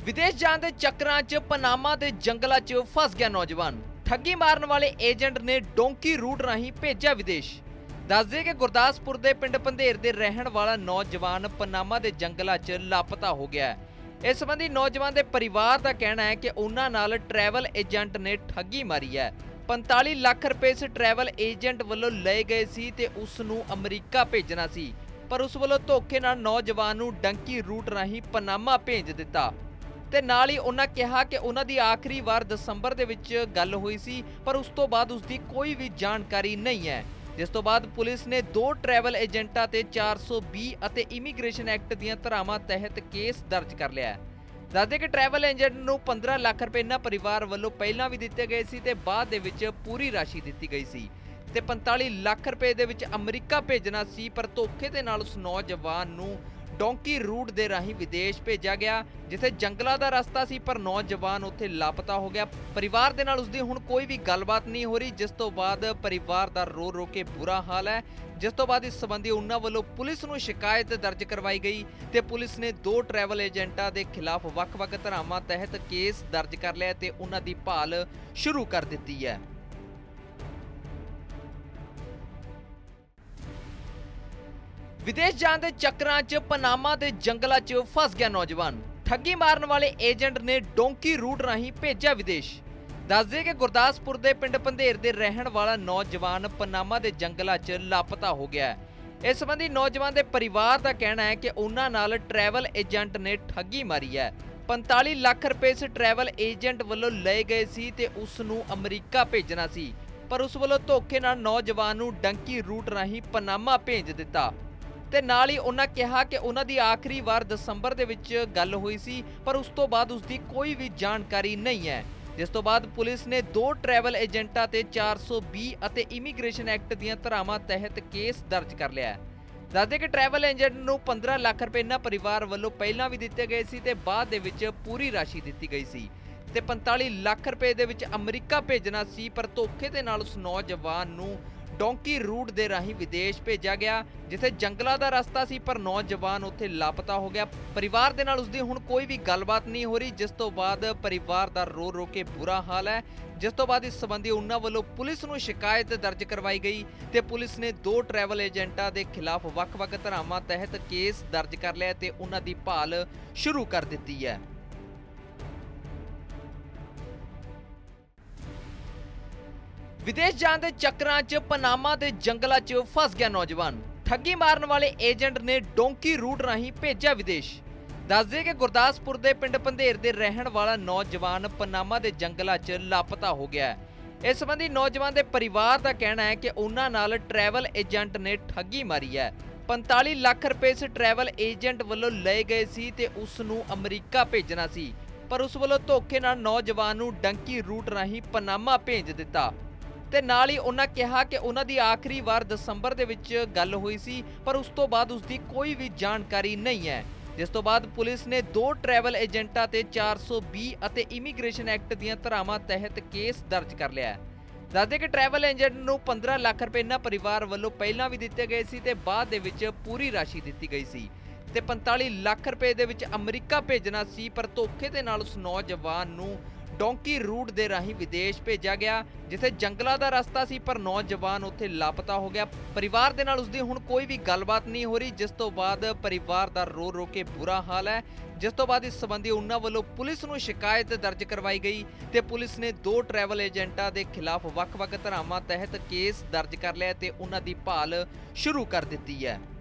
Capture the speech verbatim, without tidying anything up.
विदेश जाण दे चक्करां च पनामा दे जंगलां च फस गया नौजवान। ठगी मारन वाले एजेंट ने डोंकी रूट राही भेजा विदेश। दस दे कि गुरदासपुर दे पिंड पंधेर दे रहण वाला नौजवान पनामा दे जंगलां च लापता हो गया है। इस संबंधी नौजवान दे परिवार का कहना है कि उन्हां नाल ट्रैवल एजेंट ने ठगी मारी है। पैंताली लाख रुपए इस ट्रैवल एजेंट वालों लए गए सी ते उस नूं अमरीका भेजना सी, पर उस वालों धोखे नाल नौजवान नूं डंकी रूट राही पनामा भेज दिता। ते नाल ही उन्हां कहा कि उन्हां दी आखिरी वार दसंबर दे विच गल हुई सी, पर उस तो बाद उसकी कोई भी जानकारी नहीं है। जिस तो बाद पुलिस ने दो ट्रैवल एजेंटां ते चार सौ बीस ਅਤੇ इमीग्रेशन एक्ट दीआं ਧਾਰਾਵਾਂ तहत केस दर्ज कर लिया है। दसदे कि ट्रैवल एजेंट नूं पंद्रह लाख रुपए इन्हां परिवार वालों पहलां भी दित्ते गए सी ते बाद दे विच पूरी राशि दित्ती गई सी ते पैंताली लाख रुपए दे विच अमरीका भेजना सी, पर धोखे दे नाल उस नौजवान नूं डोंकी रूट दे राही विदेश भेजा गया, जिथे जंगलां दा रस्ता सी, पर नौजवान उत्थे लापता हो गया। परिवार दे नाल उसदी हुण कोई भी गलबात नहीं हो रही, जिस तो बाद परिवार दा रो रो के बुरा हाल है। जिस तो बाद इस संबंधी उन्हां वल्लों पुलिस नूं शिकायत दर्ज करवाई गई ते पुलिस ने दो ट्रैवल एजेंटां दे खिलाफ वख-वख धारावां तहत केस दर्ज कर लिया ते उन्हां दी भाल शुरू कर दित्ती है। विदेश जाण दे चक्करां च पनामा दे जंगलां च फस गया नौजवान। ठगी मारन वाले एजेंट ने डोंकी रूट राही भेजा विदेश। दस दे कि गुरदासपुर दे पिंड पंधेर दे रहण वाला नौजवान पनामा दे जंगलां च लापता हो गया है। इस संबंधी नौजवान दे परिवार का कहना है कि उन्हां नाल ट्रैवल एजेंट ने ठगी मारी है। पैंताली लाख रुपए इस ट्रैवल एजेंट वालों लए गए सी ते उस नूं अमरीका भेजना सी, पर उस वालों धोखे नाल नौजवान नूं डंकी रूट राही पनामा भेज दिता ते नाल ही उन्हां कहा कि उन्हां दी आखिरी वार दसंबर दे विच गल हुई सी, पर उस तो बाद उसकी कोई भी जानकारी नहीं है। जिस तो बाद पुलिस ने दो ट्रैवल एजेंटां ते चार सौ बीस ਅਤੇ इमीग्रेशन एक्ट दीआं ਧਾਰਾਵਾਂ तहत केस दर्ज कर लिया है। दसदे कि ट्रैवल एजेंट नूं पंद्रह लाख रुपए इन्हां परिवार वालों पहलां भी दित्ते गए सी ते बाद दे विच पूरी राशि दित्ती गई सी ते पैंताली लाख रुपए दे विच अमरीका भेजना सी, पर धोखे दे नाल उस नौजवान नूं डोंकी रूट दे राही विदेश भेजा गया, जिथे जंगलां दा रस्ता सी, पर नौजवान उत्थे लापता हो गया। परिवार दे नाल उसदी हुण कोई भी गलबात नहीं हो रही, जिस तो बाद परिवार दा रो रो के बुरा हाल है। जिस तो बाद इस संबंधी उन्हां वल्लों पुलिस नूं शिकायत दर्ज करवाई गई ते पुलिस ने दो ट्रैवल एजेंटां दे खिलाफ वख-वख धारावां तहत केस दर्ज कर लिया ते उन्हां दी भाल शुरू कर दित्ती है। विदेश जाण दे चक्करां च पनामा दे जंगलां च फस गया नौजवान। ठगी मारन वाले एजेंट ने डोंकी रूट राही भेजा विदेश। दस दे कि गुरदासपुर दे पिंड पंधेर दे रहण वाला नौजवान पनामा दे जंगलां च लापता हो गया है। इस संबंधी नौजवान दे परिवार का कहना है कि उन्हां नाल ट्रैवल एजेंट ने ठगी मारी है। पैंताली लाख रुपए इस ट्रैवल एजेंट वालों लए गए सी ते उस नूं अमरीका भेजना सी, पर उस वालों धोखे नाल नौजवान नूं डंकी रूट राही पनामा भेज दिता ते नाल ही उन्हां कहा कि उन्हां दी आखिरी वार दसंबर दे विच गल हुई सी, पर उस तो बाद उसकी कोई भी जानकारी नहीं है। जिस तो बाद पुलिस ने दो ट्रैवल एजेंटां ते चार सौ बीस ਅਤੇ इमीग्रेशन एक्ट दीआं ਧਾਰਾਵਾਂ तहत केस दर्ज कर लिया है। दसदे कि ट्रैवल एजेंट नूं पंद्रह लाख रुपए इन्हां परिवार वालों पहलां भी दित्ते गए सी ते बाद दे विच पूरी राशि दित्ती गई सी ते पैंताली लाख रुपए दे विच अमरीका भेजना सी, पर धोखे दे नाल उस नौजवान नूं डोंकी रूट दे राही विदेश भेजा गया, जिथे जंगलां दा रस्ता सी, पर नौजवान उत्थे लापता हो गया। परिवार दे नाल उसदी हुण कोई भी गलबात नहीं हो रही, जिस तो बाद परिवार दा रो रो के बुरा हाल है। जिस तो बाद इस संबंधी उन्हां वल्लों पुलिस नूं शिकायत दर्ज करवाई गई ते पुलिस ने दो ट्रैवल एजेंटां दे खिलाफ वख-वख धारावां तहत केस दर्ज कर लिया ते उन्हां दी भाल शुरू कर दित्ती है।